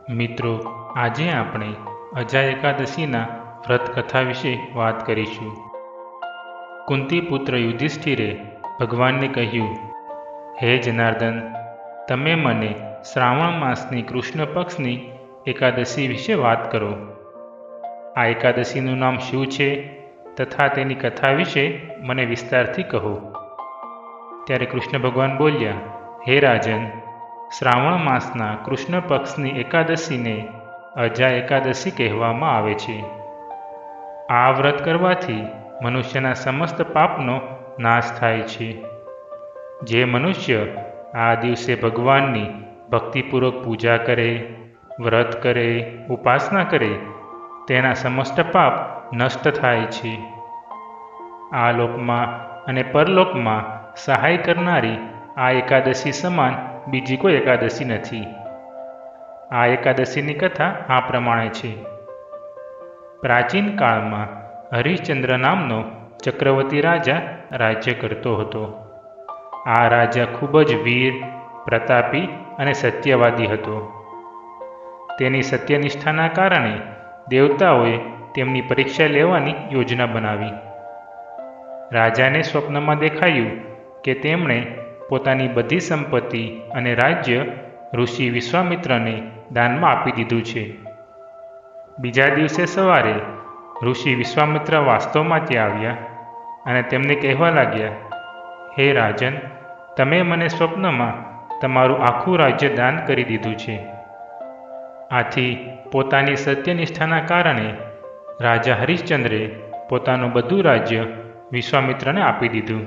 મિત્રો, આજે આપણે અજા એકાદશીના વ્રત કથા વિશે વાત કરીશું. કુંતી પુત્ર યુધિષ્ઠિરે ભગવાનને કહ્યું, હે જનાર્દન, તમે મને શ્રાવણ માસની કૃષ્ણ પક્ષની એકાદશી વિશે વાત કરો. આ એકાદશીનું નામ શું છે તથા તેની કથા વિશે મને વિસ્તારથી કહો. ત્યારે કૃષ્ણ ભગવાન બોલ્યા, હે રાજન, શ્રાવણ માસના કૃષ્ણ પક્ષની એકાદશીને અજા એકાદશી કહેવામાં આવે છે. આ વ્રત કરવાથી મનુષ્યના સમસ્ત પાપનો નાશ થાય છે. જે મનુષ્ય આ દિવસે ભગવાનની ભક્તિપૂર્વક પૂજા કરે, વ્રત કરે, ઉપાસના કરે, તેના સમસ્ત પાપ નષ્ટ થાય છે. આ લોકમાં અને પરલોકમાં સહાય કરનારી આ એકાદશી સમાન બીજી કોઈ એકાદશી નથી. આ એકાદશીની કથા આ પ્રમાણે છે. પ્રાચીન કાળમાં હરિશ્ચંદ્ર નામનો ચક્રવર્તી રાજા રાજ્ય કરતો હતો. આ રાજા ખૂબ જ વીર, પ્રતાપી અને સત્યવાદી હતો. તેની સત્યનિષ્ઠાના કારણે દેવતાઓએ તેમની પરીક્ષા લેવાની યોજના બનાવી. રાજાને સ્વપ્નમાં દેખાયું કે તેમણે પોતાની બધી સંપત્તિ અને રાજ્ય ઋષિ વિશ્વામિત્રને દાનમાં આપી દીધું છે. બીજા દિવસે સવારે ઋષિ વિશ્વામિત્ર વાસ્તવમાં ત્યાં આવ્યા અને તેમને કહેવા લાગ્યા, હે રાજન, તમે મને સ્વપ્નમાં તમારું આખું રાજ્ય દાન કરી દીધું છે. આથી પોતાની સત્યનિષ્ઠાના કારણે રાજા હરિશ્ચંદ્રે પોતાનું બધું રાજ્ય વિશ્વામિત્રને આપી દીધું.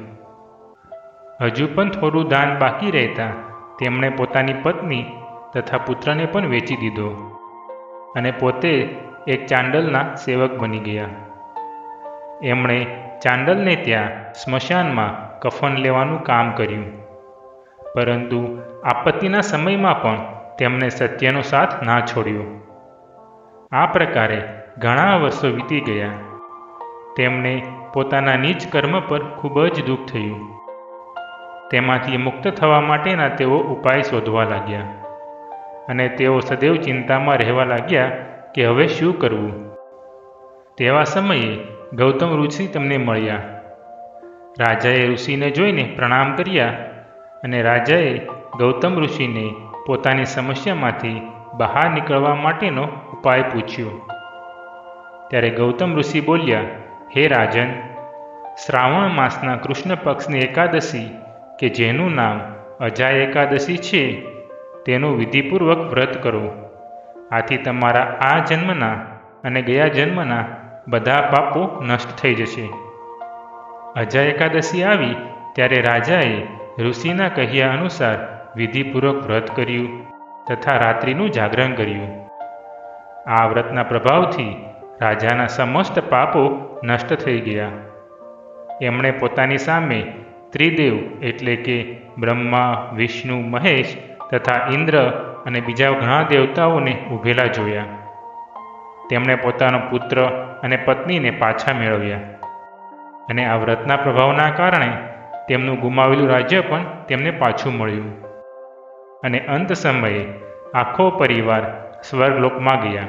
હજુ પણ થોડું દાન બાકી રહેતા તેમણે પોતાની પત્ની તથા પુત્રને પણ વેચી દીધો અને પોતે એક ચાંડલના સેવક બની ગયા. એમણે ચાંડલને ત્યાં સ્મશાનમાં કફન લેવાનું કામ કર્યું, પરંતુ આપત્તિના સમયમાં પણ તેમણે સત્યનો સાથ ના છોડ્યો. આ પ્રકારે ઘણા વર્ષો વીતી ગયા. તેમને પોતાના નીચ કર્મ પર ખૂબ જ દુઃખ થયું. તેમાંથી મુક્ત થવા માટેના તેઓ ઉપાય શોધવા લાગ્યા અને તેઓ સદૈવ ચિંતામાં રહેવા લાગ્યા કે હવે શું કરવું. તેવા સમયે ગૌતમ ઋષિ તેમને મળ્યા. રાજાએ ઋષિને જોઈને પ્રણામ કર્યા અને રાજાએ ગૌતમ ઋષિને પોતાની સમસ્યામાંથી બહાર નીકળવા માટેનો ઉપાય પૂછ્યો. ત્યારે ગૌતમ ઋષિ બોલ્યા, હે રાજન, શ્રાવણ માસના કૃષ્ણ પક્ષની એકાદશી કે જેનું નામ અજા એકાદશી છે, તેનું વિધિપૂર્વક વ્રત કરો. આથી તમારા આ જન્મના અને ગયા જન્મના બધા પાપો નષ્ટ થઈ જશે. અજા એકાદશી આવી ત્યારે રાજાએ ઋષિના કહ્યા અનુસાર વિધિપૂર્વક વ્રત કર્યું તથા રાત્રિનું જાગરણ કર્યું. આ વ્રતના પ્રભાવથી રાજાના સમસ્ત પાપો નષ્ટ થઈ ગયા. એમણે પોતાની સામે ત્રિદેવ એટલે કે બ્રહ્મા, વિષ્ણુ, મહેશ તથા ઇન્દ્ર અને બીજા ઘણા દેવતાઓને ઊભેલા જોયા. તેમણે પોતાનો પુત્ર અને પત્નીને પાછા મેળવ્યા અને આ વ્રતના પ્રભાવના કારણે તેમનું ગુમાવેલું રાજ્ય પણ તેમને પાછું મળ્યું. અને અંત સમયે આખો પરિવાર સ્વર્ગલોકમાં ગયા.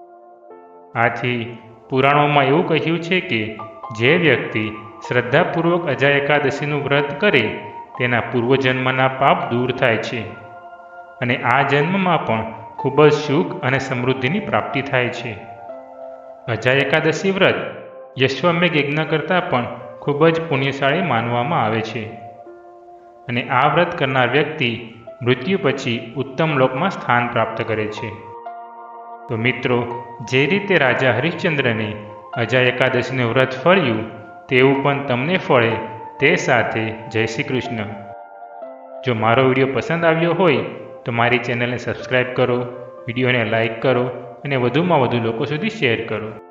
આથી પુરાણોમાં એવું કહ્યું છે કે જે વ્યક્તિ શ્રદ્ધાપૂર્વક અજા એકાદશીનું વ્રત કરે તેના પૂર્વજન્મના પાપ દૂર થાય છે અને આ જન્મમાં પણ ખૂબ જ સુખ અને સમૃદ્ધિની પ્રાપ્તિ થાય છે. અજા એકાદશી વ્રત યશ્વમેઘ યજ્ઞ કરતાં પણ ખૂબ જ પુણ્યશાળી માનવામાં આવે છે અને આ વ્રત કરનાર વ્યક્તિ મૃત્યુ પછી ઉત્તમ લોકમાં સ્થાન પ્રાપ્ત કરે છે. તો મિત્રો, જે રીતે રાજા હરિશ્ચંદ્રને અજા એકાદશીનું વ્રત ફળ્યું તેવું પણ તમને ફળે તે સાથે જય શ્રી કૃષ્ણ. જો મારો વિડીયો પસંદ આવ્યો હોય તો મારી ચેનલને સબસ્ક્રાઈબ કરો, વિડીયોને લાઈક કરો અને વધુમાં વધુ લોકો સુધી શેર કરો.